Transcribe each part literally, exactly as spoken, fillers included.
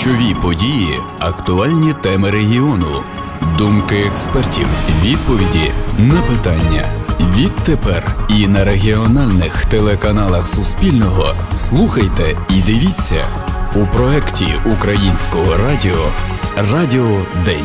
Ключові події, актуальні теми регіону, думки експертів, відповіді на питання. Відтепер і на регіональних телеканалах Суспільного слухайте і дивіться у проєкті Українського радіо «Радіо День».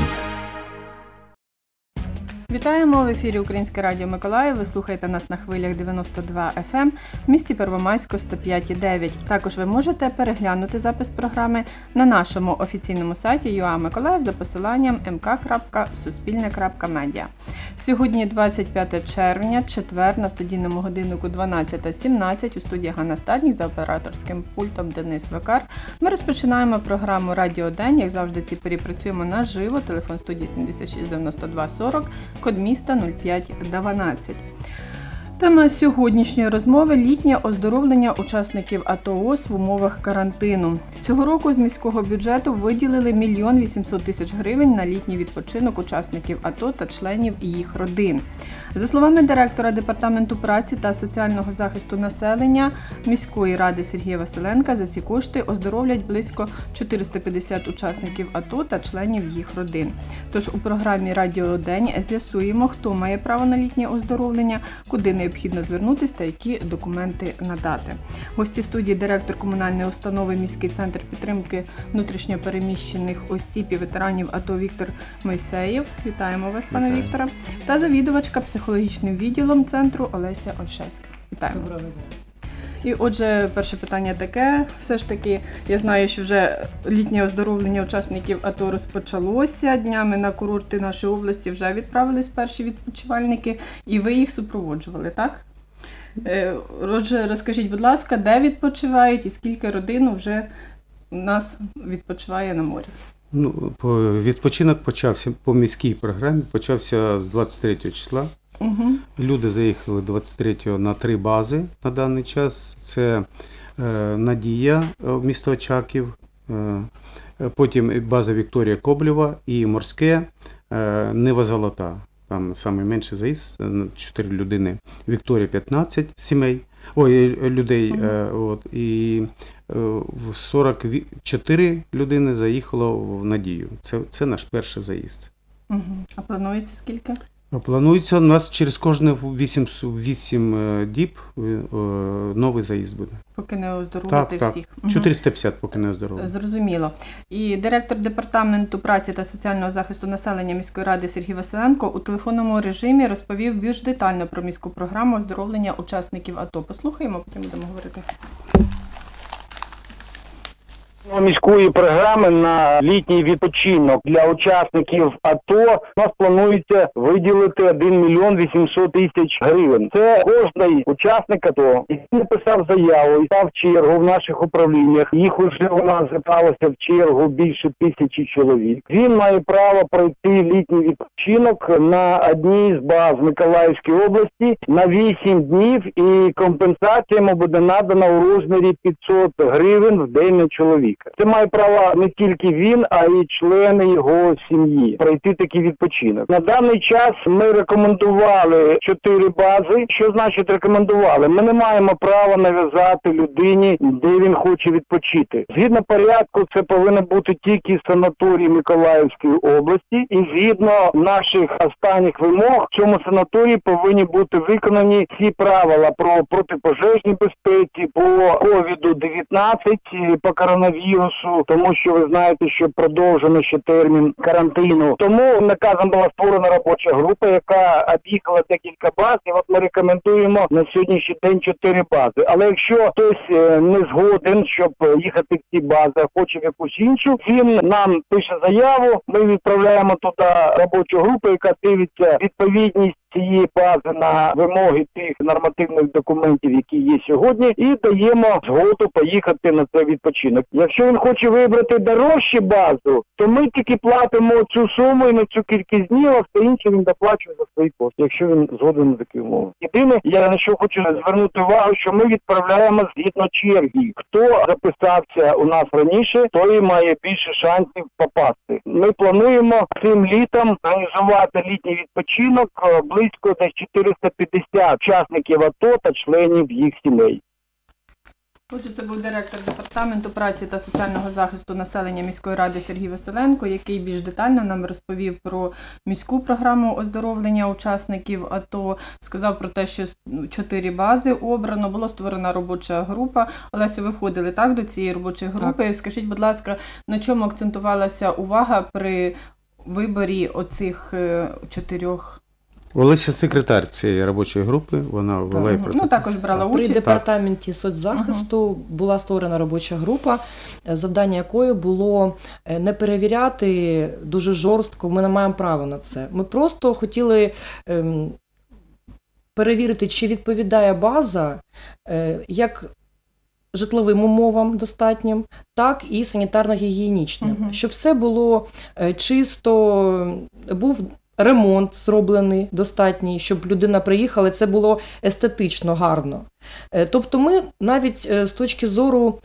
Вітаємо! В ефірі Українське радіо Миколаїв. Ви слухаєте нас на хвилях дев'яносто два еф ем в місті Первомайську сто п'ять і дев'ять. Також ви можете переглянути запис програми на нашому офіційному сайті ю а Миколаїв за посиланням ем ка крапка суспільне крапка медіа. Сьогодні двадцять п'яте червня, четвер, на студійному годиннику дванадцята сімнадцять. У студії Ганна Стаднік, за операторським пультом Денис Викар. Ми розпочинаємо програму «Радіо День». Як завжди, ці порі працюємо наживо. Телефон студії сімдесят шість дев'яносто два сорок. Код міста нуль п'ять дванадцять. Тема сьогоднішньої розмови – літнє оздоровлення учасників АТО ООС в умовах карантину. Цього року з міського бюджету виділили мільйон вісімсот тисяч гривень на літній відпочинок учасників АТО та членів їх родин. За словами директора Департаменту праці та соціального захисту населення міської ради Сергія Василенка, за ці кошти оздоровлять близько чотириста п'ятдесят учасників АТО та членів їх родин. Тож у програмі «Радіо День» з'ясуємо, хто має право на літнє оздоровлення, куди необхідно звернутися та які документи надати. Гості студії – директор комунальної установи «Міський центр підтримки внутрішньопереміщених осіб і ветеранів АТО» Віктор Мойсеєв. Вітаємо вас, пане Вітаю. Вікторе. Та завідувачка психологічним відділом центру Олеся Ольшевська. Вітаємо. Доброго дня. І отже, перше питання таке. Все ж таки, я знаю, що вже літнє оздоровлення учасників АТО розпочалося. Днями на курорти нашої області вже відправились перші відпочивальники, і ви їх супроводжували, так? Отже, розкажіть, будь ласка, де відпочивають і скільки родин вже у нас відпочиває на морі? Ну, відпочинок почався по міській програмі, почався з двадцять третього числа. Угу. Люди заїхали двадцять третього на три бази на даний час. Це е, Надія, місто Очаків, е, потім база Вікторія Коблєва і морське е, Нива Золота. Там найменший заїзд, чотири людини, Вікторія п'ятнадцять сімей, ой, людей, Угу. е, от, і е, сорок чотири людини заїхало в Надію. Це, це наш перший заїзд. Угу. А планується скільки? Планується у нас через кожне вісім, вісім діб новий заїзд буде. Поки не оздоровити так, всіх. Так, чотириста п'ятдесят поки не оздоровити. Зрозуміло. І директор Департаменту праці та соціального захисту населення міської ради Сергій Василенко у телефонному режимі розповів більш детально про міську програму оздоровлення учасників АТО. Послухаємо, потім будемо говорити. Міської програми на літній відпочинок для учасників АТО у нас планується виділити один мільйон вісімсот тисяч гривень. Це кожний учасник АТО, який написав заяву і став в чергу в наших управліннях. Їх уже у нас запалося в чергу більше тисячі чоловік. Він має право пройти літній відпочинок на одній з баз Миколаївської області на вісім днів, і компенсація йому буде надана у розмірі п'ятсот гривень в день на чоловіка. Це має право не тільки він, а й члени його сім'ї пройти такий відпочинок. На даний час ми рекомендували чотири бази. Що значить рекомендували? Ми не маємо права нав'язати людині, де він хоче відпочити. Згідно порядку, це повинно бути тільки санаторій Миколаївської області, і згідно наших останніх вимог, в цьому санаторії повинні бути виконані всі правила про протипожежні безпеці, по ковіду дев'ятнадцять, по коронавірусу, тому що ви знаєте, що продовжено ще термін карантину. Тому наказом була створена робоча група, яка об'їхала декілька баз, і от ми рекомендуємо на сьогоднішній день чотири бази. Але якщо хтось не згоден, щоб їхати в ці бази, а хоче в якусь іншу, він нам пише заяву, ми відправляємо туди робочу групу, яка дивиться відповідність цієї бази на вимоги тих нормативних документів, які є сьогодні, і даємо згоду поїхати на цей відпочинок. Якщо він хоче вибрати дорожчу базу, то ми тільки платимо цю суму і на цю кількість днів, а все інше він доплачує за свої кошти, якщо він згоден на такі умови. Єдине, я на що хочу звернути увагу, що ми відправляємо згідно черги. Хто записався у нас раніше, той має більше шансів попасти. Ми плануємо цим літом організувати літній відпочинок близько десь чотириста п'ятдесят учасників АТО та членів їх сімей. Отже, це був директор департаменту праці та соціального захисту населення міської ради Сергій Василенко, який більш детально нам розповів про міську програму оздоровлення учасників АТО, сказав про те, що чотири бази обрано, була створена робоча група. Олесю, ви входили так до цієї робочої групи. Так. Скажіть, будь ласка, на чому акцентувалася увага при виборі оцих чотирьох? Олеся секретар цієї робочої групи, вона вела і протокол. Ну, також брала так. участь. При департаменті соцзахисту угу. була створена робоча група, завдання якої було не перевіряти дуже жорстко, ми не маємо права на це. Ми просто хотіли ем, перевірити, чи відповідає база е, як житловим умовам достатнім, так і санітарно-гігієнічним. Угу. Щоб все було е, чисто, був ремонт зроблений достатній, щоб людина приїхала, це було естетично гарно. Тобто ми навіть з точки зору,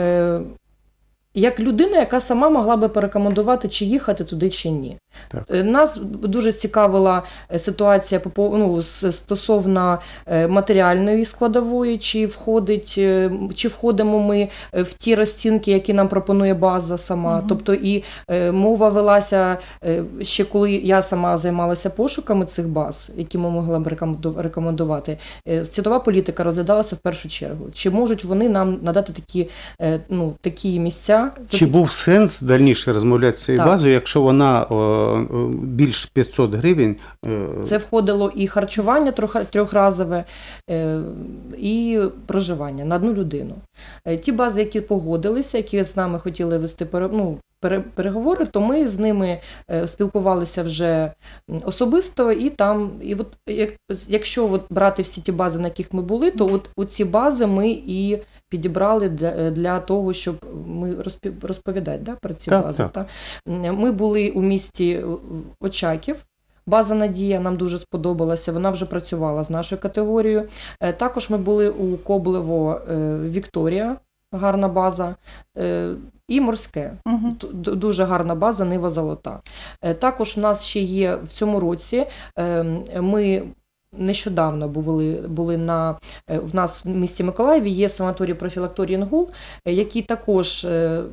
як людина, яка сама могла би порекомендувати, чи їхати туди, чи ні. Так. Нас дуже цікавила ситуація ну, стосовно матеріальної складової, чи входить, чи входимо ми в ті розцінки, які нам пропонує база сама. Угу. Тобто і мова велася ще коли я сама займалася пошуками цих баз, які ми могли б рекомендувати. Цінова політика розглядалася в першу чергу. Чи можуть вони нам надати такі, ну, такі місця? Чи такі... був сенс дальніше розмовляти з цією так. базою, якщо вона більш п'ятсот гривень. Це входило і харчування трьохразове, і проживання на одну людину. Ті бази, які погодилися, які з нами хотіли вести ну, переговори, то ми з ними спілкувалися вже особисто, і там, і от, якщо от брати всі ті бази, на яких ми були, то от, от ці бази ми і підібрали для, для того, щоб ми розповідати да, про ці так, бази. Так. Так. Ми були у місті Очаків, база «Надія» нам дуже сподобалася, вона вже працювала з нашою категорією. Також ми були у Коблево «Вікторія», гарна база, і Морське, угу. дуже гарна база «Нива Золота». Також у нас ще є в цьому році, ми нещодавно були, були на, в нас в місті Миколаєві є санаторій профілакторій «Інгул», який також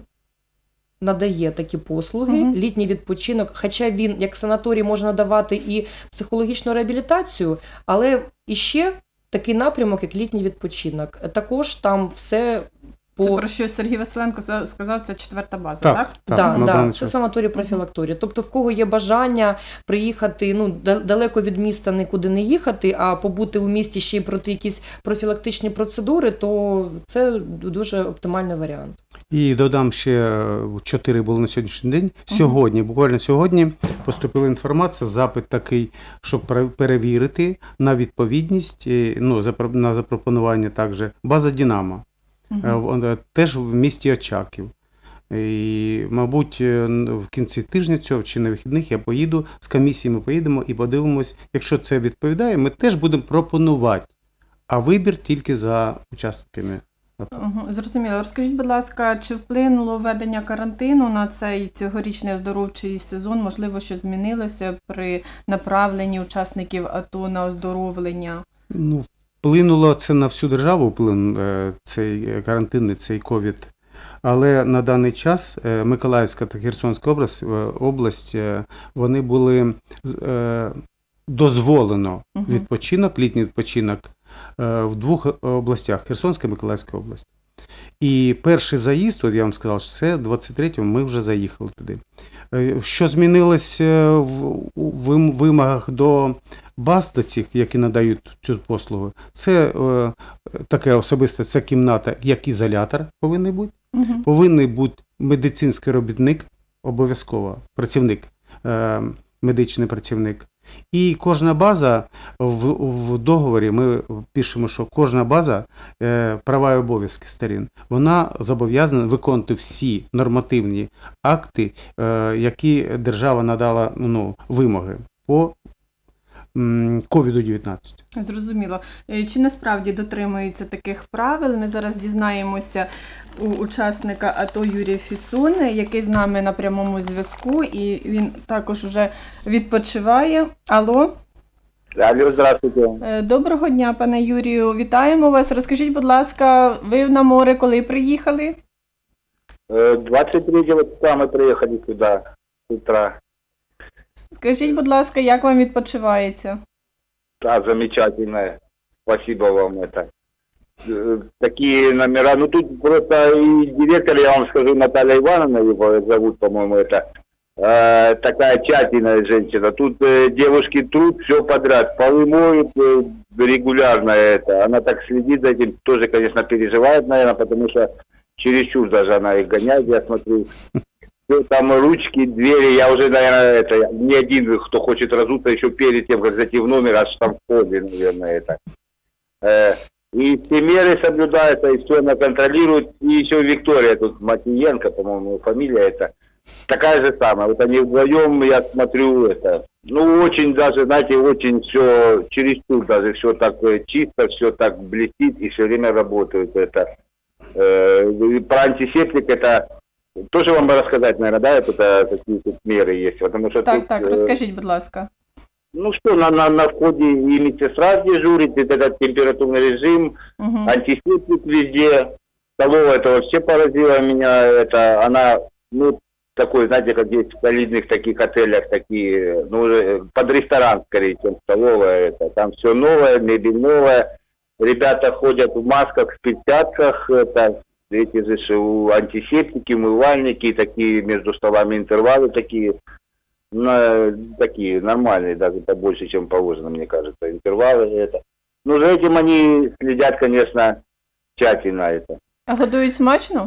надає такі послуги, угу. літній відпочинок, хоча він, як санаторій, може надавати і психологічну реабілітацію, але іще такий напрямок, як літній відпочинок. Також там все по... Це про що Сергій Василенко сказав, це четверта база, так? Так, так, так да, це санаторій профілакторій. Тобто в кого є бажання приїхати, ну, далеко від міста нікуди не їхати, а побути у місті ще й пройти якісь профілактичні процедури, то це дуже оптимальний варіант. І додам ще, чотири були на сьогоднішній день. Сьогодні, угу. буквально сьогодні, поступила інформація, запит такий, щоб перевірити на відповідність, ну, на запропонування також база «Динамо». Uh-huh. Теж в місті Очаків. І, мабуть, в кінці тижня цього чи на вихідних я поїду, з комісією ми поїдемо і подивимось, якщо це відповідає, ми теж будемо пропонувати, а вибір тільки за учасниками. Угу, зрозуміло. Розкажіть, будь ласка, чи вплинуло введення карантину на цей цьогорічний оздоровчий сезон? Можливо, що змінилося при направленні учасників АТО на оздоровлення? Ну, вплинуло це на всю державу, вплин цей карантинний, цей ковід. Але на даний час Миколаївська та Херсонська область, область вони були дозволено відпочинок, літній відпочинок в двох областях, Херсонська і Миколаївська область. І перший заїзд, от я вам сказав, що це двадцять третього ми вже заїхали туди. Що змінилось в вимогах до баз, до цих, які надають цю послугу, це е, таке особисте, це кімната, як ізолятор повинен бути, угу. повинен бути медицинський робітник, обов'язково працівник, е, медичний працівник. І кожна база, в, в договорі ми пишемо, що кожна база, е, права і обов'язки сторін, вона зобов'язана виконувати всі нормативні акти, е, які держава надала, ну, вимоги по ковід дев'ятнадцять. Зрозуміло. Чи насправді дотримується таких правил? Ми зараз дізнаємося у учасника АТО Юрія Фісун, який з нами на прямому зв'язку, і він також вже відпочиває. Алло? Алло, здравствуйте. Е, Доброго дня, пане Юрію. Вітаємо вас. Розкажіть, будь ласка, ви на море коли приїхали? Э, двадцать третьего числа мы приехали сюда с утра. Скажіть, будь ласка, як вам відпочивається? Да, замечательно. Спасибо вам это. Э, Такие номера. Ну тут просто и директор, я вам скажу, Наталья Ивановна его зовут, по-моему, это. э, Такая тщательная женщина. Тут э, девушки труд все подряд. Полы моют э, регулярно это. Она так следит за этим. Тоже, конечно, переживает, наверное, потому что чересчур даже она их гоняет, я смотрю. Всё там ручки, двери, я уже, наверное, это, не один, кто хочет разуться еще перед тем, как зайти в номер, аж там в входе, наверное, это. Э, и все меры соблюдаются, и все она контролирует. И еще Виктория, тут Матиенко, по-моему, фамилия это, такая же самая. Вот они вдвоем, я смотрю, это, ну, очень даже, знаете, очень все, чересчур даже все так э, чисто, все так блестит, и все время работают, это. Э, про антисептик это тоже вам бы рассказать, наверное, да, это, это какие тут меры есть, потому что Так, тут, так, э, розкажіть, будь ласка. ну что, на, на, на входе и медсестра дежурит, и этот температурный режим, Угу. антисептик везде, столовая это вообще поразила меня, это она, ну, такой, знаете, как есть в солидных таких отелях, такие, ну, уже под ресторан скорее, чем столовая, это, там все новое, мебель новая, ребята ходят в масках, в перчатках, это, эти же ж у- антисептики, умывальники, такие между столами интервалы такие, на, такие нормальные, даже побольше, чем положено, мне кажется, интервалы это. Ну, за этим они следят, конечно, тщательно это. А годують смачно?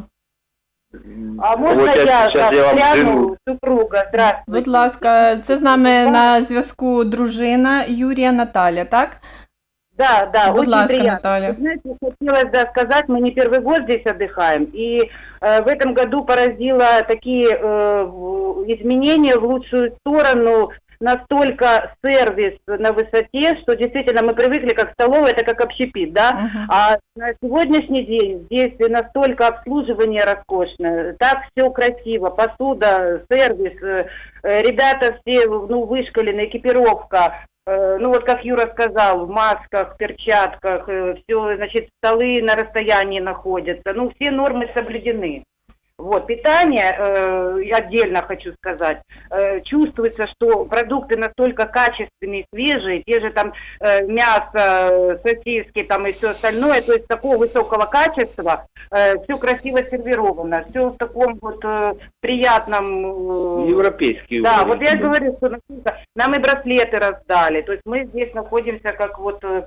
А можно Вот я, сейчас так, я вам гляну скину. супруга? Здравствуйте. Будь ласка, це з нами на зв'язку дружина Юрія Наталя, так? Да, да, Будь очень ласка, приятно. Наталья. Вы знаете, хотелось да, сказать, мы не первый год здесь отдыхаем, и э, в этом году поразило такие э, в- изменения в лучшую сторону, настолько сервис на высоте, что действительно мы привыкли как столовая, это как общепит, да? Мгм. А на сегодняшний день здесь настолько обслуживание роскошное, так все красиво, посуда, сервис, э, э, ребята все, ну, вышкалены, экипировка, э, ну, вот как Юра сказал, в масках, перчатках, все, значит, столы на расстоянии находятся, ну, все нормы соблюдены. Вот, питание, э, отдельно хочу сказать, э, чувствуется, что продукты настолько качественные, свежие, те же там э, мясо, сосиски там и все остальное, то есть такого высокого качества, э, все красиво сервировано, все в таком вот э, приятном... э, Европейские да, уровни. вот я говорю, что насколько- нам и браслеты раздали, то есть мы здесь находимся как вот э,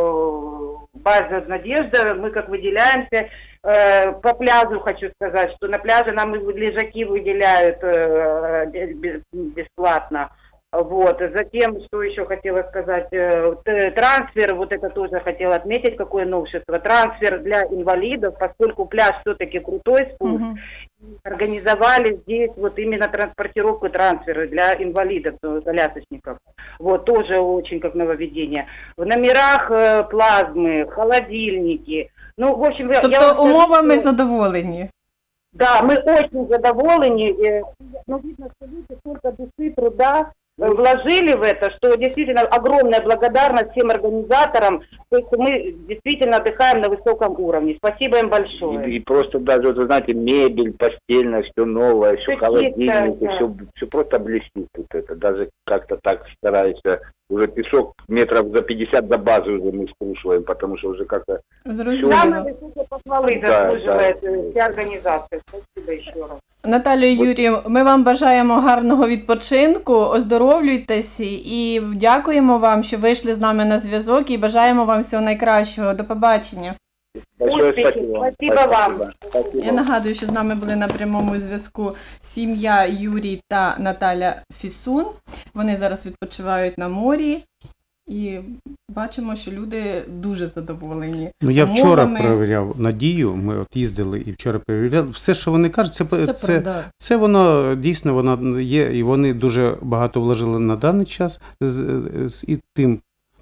по базе «Надежда», мы как выделяемся. Э, По пляжу хочу сказать, что на пляже нам и лежаки выделяют э, бе- бесплатно. Вот. Затем, что еще хотела сказать, э, т- трансфер, вот это тоже хотела отметить, какое новшество. Трансфер для инвалидов, поскольку пляж все-таки крутой спуск, Мгм. организовали здесь вот именно транспортировку трансфера для инвалидов, э, колясочников. Вот, тоже очень как нововведение. В номерах э, плазмы, холодильники. Ну, в общем, я- я вам Тобто скажу, умовами что- задоволені. Да, мы очень задоволены. э, Ну, видно, что люди столько души, труда э, вложили в это, что действительно огромная благодарность всем организаторам. То есть мы действительно отдыхаем на высоком уровне. Спасибо им большое. И, и просто даже, вот, вы знаете, мебель, постельная, все новое, все Какие-то, холодильники, да. все, все просто блестит тут это. Даже как-то так стараешься, уже песок метров за пятьдесят до базы уже мы спрашиваем, потому что уже как-то... Зрозуміло. Самые высокие похвалы Да, заслуживает да. э, вся организация. Спасибо еще раз. Наталю, Юрію, ми вам бажаємо гарного відпочинку, оздоровлюйтесь і дякуємо вам, що вийшли з нами на зв'язок і бажаємо вам всього найкращого. До побачення. Большое Успехи. спасибо вам. Спасибо вам. Спасибо. Я нагадую, що з нами були на прямому зв'язку сім'я Юрій та Наталя Фісун. Вони зараз відпочивають на морі і бачимо, що люди дуже задоволені. Ну, я вчора умовами. перевіряв Надію, ми от їздили і вчора перевіряли. Все, що вони кажуть, це, Все це, правда. це воно дійсно воно є, і вони дуже багато вложили на даний час з, з і тим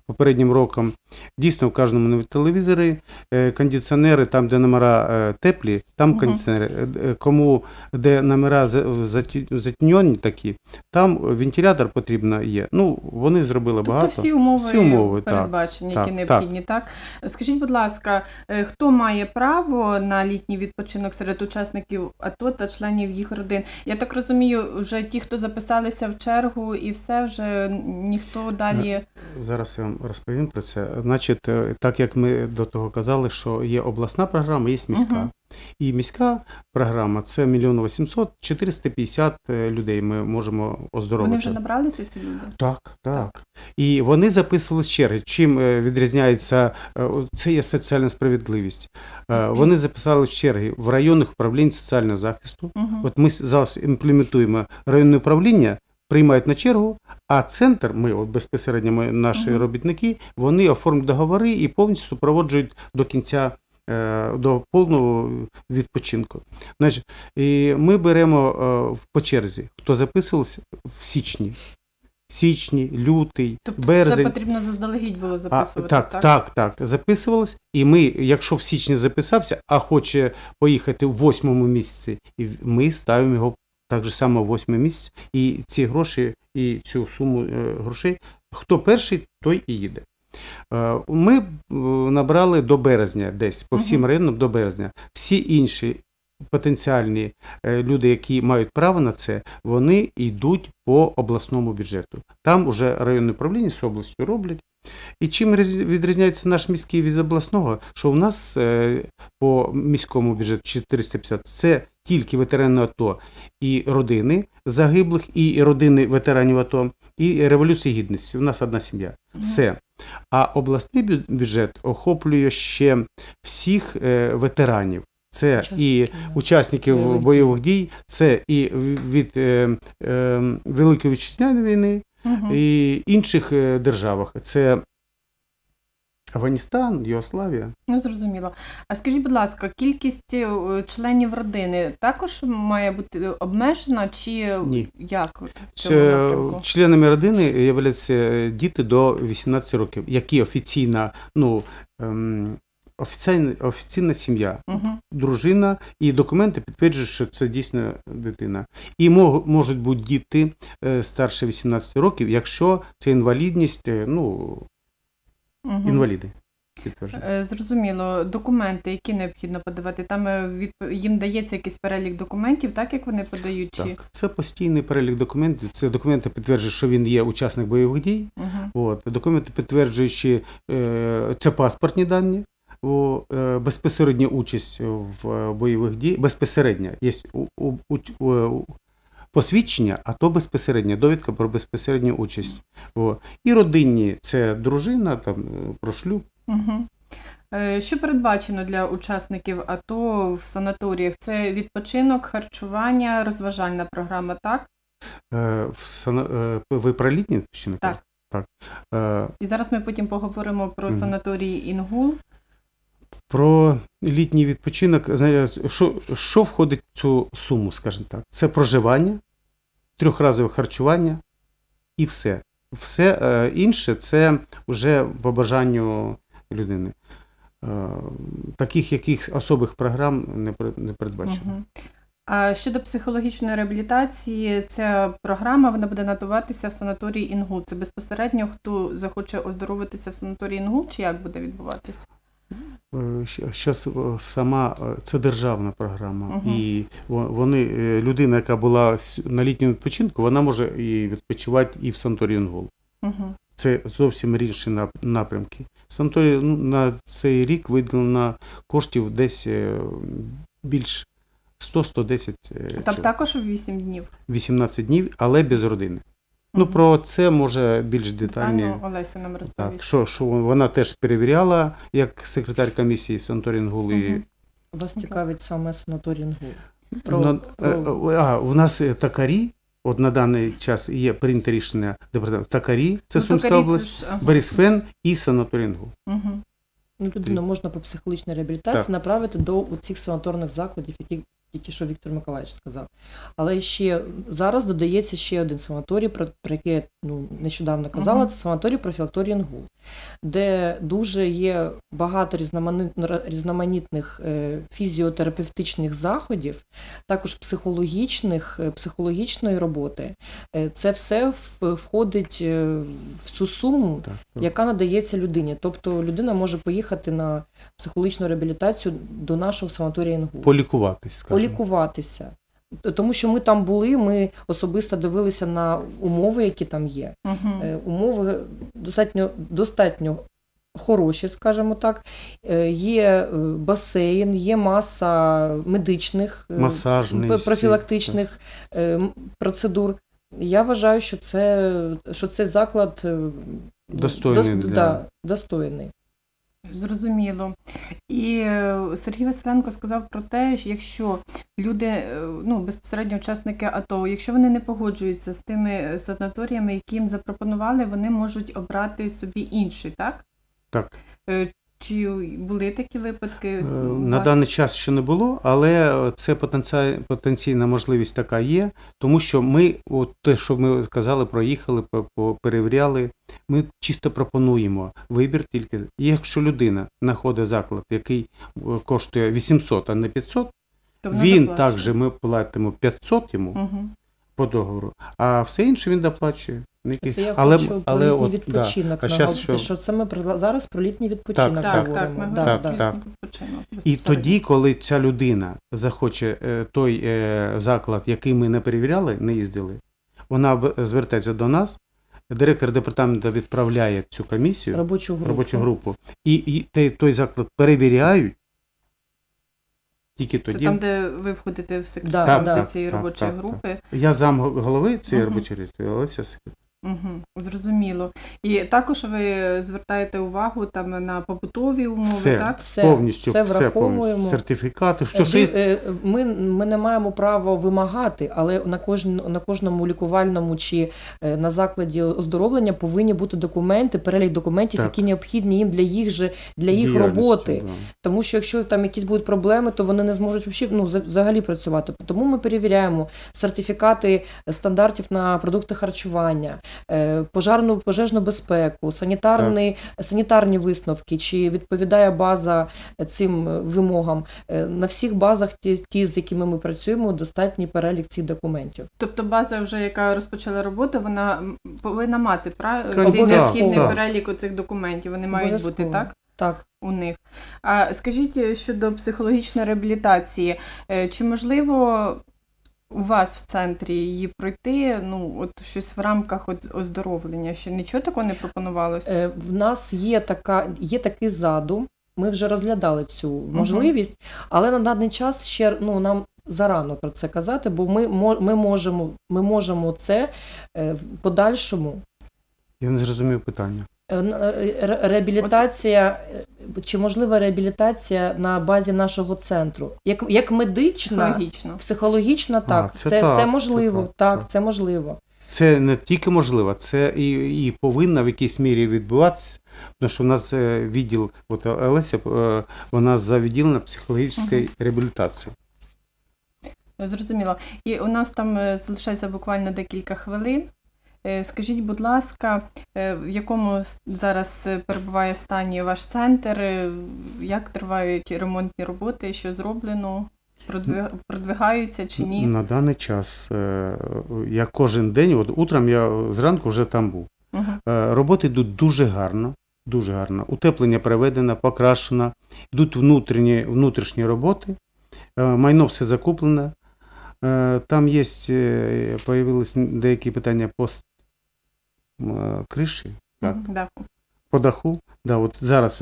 попереднім роком. Дійсно, в кожному телевізорі е, кондиціонери, там, де номера е, теплі, там Мгм. кондиціонери. Е, Кому, де номера за- заті- затіньонні такі, там вентилятор потрібно є. Ну, вони зробили Тобто багато. всі умови, Всі умови, так, передбачені, які так, необхідні, так. Скажіть, будь ласка, е, хто має право на літній відпочинок серед учасників АТО та членів їх родин? Я так розумію, вже ті, хто записалися в чергу і все, вже ніхто далі... Зараз я вам розповім про це. Значить, е, так як ми до того казали, що є обласна програма, є міська. Мгм. І міська програма – це мільйон вісімсот, чотириста п'ятдесят людей ми можемо оздоровити. Вони вже набралися, ці люди? Так, так. І вони записували з черги. Чим е, відрізняється, е, це є соціальна справедливість. Е, Вони записали в черги в районних управлінь соціального захисту. Мгм. От ми зараз імплементуємо районне управління, приймають на чергу, а центр, ми от безпосередньо ми, наші Мгм. робітники, вони оформлюють договори і повністю супроводжують до кінця, е, до повного відпочинку. Значить, і ми беремо е, по черзі, хто записувався в січні. Січні, лютий, Тобто березень. це потрібно заздалегідь було А, записуватись, так, так? так, так, записувались. І ми, якщо в січні записався, а хоче поїхати в восьмому місяці, і ми ставимо його так же само в восьмий місяць. І ці гроші, і цю суму е, грошей, хто перший, той і їде. Е, Ми е, набрали до березня десь, по всім Мгм. районам до березня. Всі інші потенціальні е, люди, які мають право на це, вони йдуть по обласному бюджету. Там уже районне управління з областю роблять. І чим різ- відрізняється наш міський від обласного, що у нас е, по міському бюджету чотириста п'ятдесят – це тільки ветерани АТО і родини загиблих, і родини ветеранів АТО, і Революції Гідності. У нас одна сім'я. Мгм. Все. А обласний бю- бюджет охоплює ще всіх е, ветеранів. Це і Учасників учасників бойових бойових дій, це і від е, е, Великої Вітчизняної війни, Мгм. і інших е, державах. Це Афганістан, Югославія. Ну, зрозуміло. А скажіть, будь ласка, кількість е, членів родини також має бути обмежена, чи Ні. як в цьому Це напрямку? членами родини являються діти до вісімнадцяти років, які офіційна, ну, ем, офіційна, офіційна сім'я, Мгм. дружина, і документи підтверджують, що це дійсно дитина. І мог- можуть бути діти е, старше вісімнадцяти років, якщо це інвалідність, е, ну, Мгм. інваліди. Підтверджують. Е, Зрозуміло. Документи, які необхідно подавати, там е, відп- їм дається якийсь перелік документів, так як вони подають? Чи... Так, це постійний перелік документів. Це документи підтверджують, що він є учасник бойових дій. Мгм. От, документи підтверджуючи, е, це паспортні дані, о, е, безпосередня участь в е, бойових діях, безпосередня, є у, у, у, у, посвідчення, а то безпосередня довідка про безпосередню участь. О. І родинні, це дружина, там, е, про шлюб. Мгм. Е, Що передбачено для учасників АТО в санаторіях? Це відпочинок, харчування, розважальна програма, так? Е, в сана- е, ви про літній відпочинок? Так. Так. Е, І зараз ми потім поговоримо про Мгм. санаторії Інгул. Про літній відпочинок, знаєте, що, що входить в цю суму, скажімо так? Це проживання, трьохразове харчування і все. Все е, інше це вже по бажанню людини. Е, таких якихось особих програм не, пер- не передбачено. Мгм. А щодо психологічної реабілітації, ця програма вона буде надаватися в санаторії Інгул. Це безпосередньо хто захоче оздоровитися в санаторії Інгул, чи як буде відбуватися? Зараз сама е, це державна програма, Мгм. і во- вони, е, людина, яка була с- на літньому відпочинку, вона може і відпочивати і в санаторії Інгул. Угу. Це зовсім інші нап- напрямки. Санаторію ну, на цей рік виділено коштів десь е, більш сто - сто десять е, Там чоловік. також вісім днів. вісімнадцять днів, але без родини. Ну, Мгм. про це може більш детальні. Детально Олеся нам Так, розповість. що, що вона теж перевіряла, як секретар комісії санаторію Інгул. І Мгм. Вас цікавить саме санаторій Інгул. Про, На- про... е, а, у нас е, токарі, от на даний час є прийнято рішення департаменту токарі, це Ну, Сумська токарі це область, ж, ага. Борисфен і санаторій Інгул. Мгм. Ну, людину можна по психологічній реабілітації Так. направити до цих санаторних закладів, які, тільки що Віктор Миколаївич сказав. Але ще зараз додається ще один санаторій, про, про який я ну, нещодавно казала, uh-huh. це санаторій профілакторій Інгул, де дуже є багато різноманітних е, фізіотерапевтичних заходів, також психологічних, психологічної роботи. Е, це все в, входить в цю суму, так, так. яка надається людині. Тобто людина може поїхати на психологічну реабілітацію до нашого санаторія Інгул. Полікуватись, скажімо. Полікуватися. Тому що ми там були, ми особисто дивилися на умови, які там є. Uh-huh. Умови достатньо, достатньо хороші, скажімо так. Є басейн, є маса медичних, масажний, профілактичних так. процедур. Я вважаю, що це, що цей заклад достойний. Дос, для... да, достойний. Зрозуміло. І Сергій Василенко сказав про те, що якщо люди, ну, безпосередньо учасники АТО, якщо вони не погоджуються з тими санаторіями, які їм запропонували, вони можуть обрати собі інші, так? Так. Чи були такі випадки? На даний час ще не було, але це потенці... потенційна можливість така є, тому що ми, от те, що ми сказали, проїхали, перевіряли, ми чисто пропонуємо вибір тільки. І якщо людина знаходить заклад, який коштує вісімсот, а не п'ятсот, то він також, ми платимо п'ятсот йому угу. по договору, а все інше він доплачує. Це я але, хочу але, про літній от, відпочинок да. наголосити, що... що це ми зараз про літній відпочинок так, говоримо. Так, так, ми да, так, да. так. І тоді, коли ця людина захоче той заклад, який ми не перевіряли, не їздили, вона звертається до нас, директор департаменту відправляє цю комісію, робочу групу, робочу групу і, і той, той заклад перевіряють, тільки тоді... Це там, де ви входите в секретаріат да, цієї так, робочої так, групи? Так. Я зам голови цієї uh-huh. робочої групи, Олеся секретар. Угу, зрозуміло. І також ви звертаєте увагу там на побутові умови, все, так? Все, повністю, все враховуємо. Все повністю. Сертифікати, що, що є... Ми, ми не маємо права вимагати, але на, кожн, на кожному лікувальному чи на закладі оздоровлення повинні бути документи, перелік документів, так. які необхідні їм для їх, же, для їх роботи. Да. Тому що якщо там якісь будуть проблеми, то вони не зможуть взагалі, ну, взагалі працювати. Тому ми перевіряємо сертифікати стандартів на продукти харчування, пожарну, пожежну безпеку, санітарні, санітарні висновки, чи відповідає база цим вимогам. На всіх базах, ті, ті, з якими ми працюємо, достатній перелік цих документів. Тобто база, вже яка розпочала роботу, вона повинна мати цей необхідний перелік цих документів, вони мають бути, так? Так. У них. А скажіть щодо психологічної реабілітації, чи можливо у вас в центрі її пройти, ну, от щось в рамках оздоровлення, що нічого такого не пропонувалося? Е, в нас є така, є такий задум, ми вже розглядали цю можливість, uh-huh. але на даний час ще, ну, нам зарано про це казати, бо ми, ми, можемо, ми можемо це в подальшому. Я не зрозумів питання. Реабілітація, чи можлива реабілітація на базі нашого центру? Як, як медична, психологічна, психологічна так, а, це, це, так, це можливо, це так, так, це. це можливо. Це не тільки можливо, це і, і повинно в якійсь мірі відбуватися, тому що у нас відділ, от Олеся, вона за відділення психологічної uh-huh. реабілітації. Зрозуміло. І у нас там залишається буквально декілька хвилин. Скажіть, будь ласка, в якому зараз перебуває стані ваш центр, як тривають ремонтні роботи, що зроблено, продвигаються чи ні? На даний час, я кожен день, от утром я зранку вже там був. Uh-huh. Роботи йдуть дуже гарно, дуже гарно. Утеплення проведено, покрашено, йдуть внутрішні, внутрішні роботи, майно все закуплено. Там є, появились деякі питання по криші, так? Даху. По даху. Да, от зараз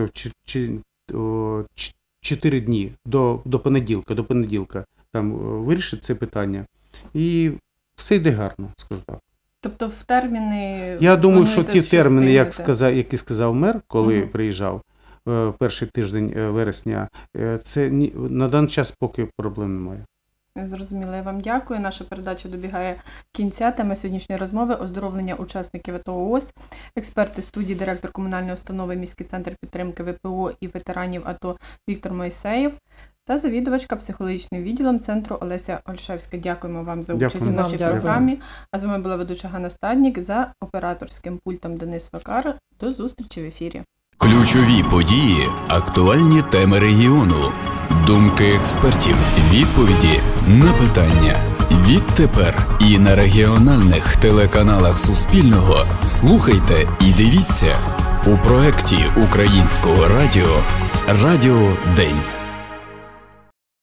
чотири дні до, до понеділка, до понеділка там вирішить це питання. І все йде гарно, скажу так. Тобто в терміни... Я думаю, що ті терміни, як сказав, які сказав мер, коли угу. приїжджав перший тиждень вересня, це на даний час поки проблем немає. Зрозуміло, я вам дякую. Наша передача добігає кінця. Тема сьогоднішньої розмови – оздоровлення учасників АТО ООС. Експерти студії, директор комунальної установи «Міський центр підтримки ВПО і ветеранів АТО» Віктор Мойсеєв та завідувачка психологічним відділом центру Олеся Ольшевська. Дякуємо вам за участь Дякую. у нашій Дякую. програмі. А з вами була ведуча Ганна Стаднік, за операторським пультом Денис Вакар. До зустрічі в ефірі. Ключові події, актуальні теми регіону, думки експертів, відповіді на питання. Відтепер і на регіональних телеканалах Суспільного слухайте і дивіться у проекті Українського радіо «Радіо День».